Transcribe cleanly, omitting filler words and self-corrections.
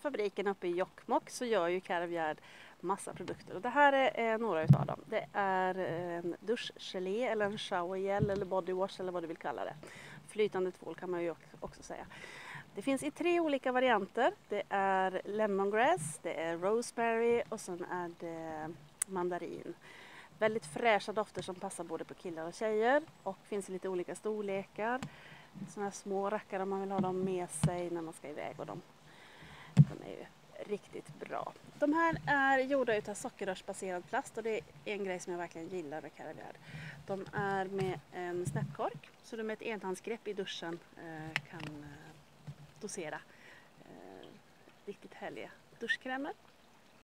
fabriken uppe i Jokkmokk så gör ju Caravgard massa produkter. Och det här är några utav dem. Det är en duschgelé eller en showergel eller bodywash eller vad du vill kalla det. Flytande tvål kan man ju också säga. Det finns i 3 olika varianter. Det är lemongrass, det är roseberry och sen är det mandarin. Väldigt fräscha dofter som passar både på killar och tjejer och finns i lite olika storlekar. Såna här små rackare om man vill ha dem med sig när man ska iväg och de är ju riktigt bra. De här är gjorda utav sockerrörsbaserad plast och det är en grej som jag verkligen gillar med Caravgard. De är med en snäppkork så du med ett enhandsgrepp i duschen kan dosera riktigt härliga duschkrämer.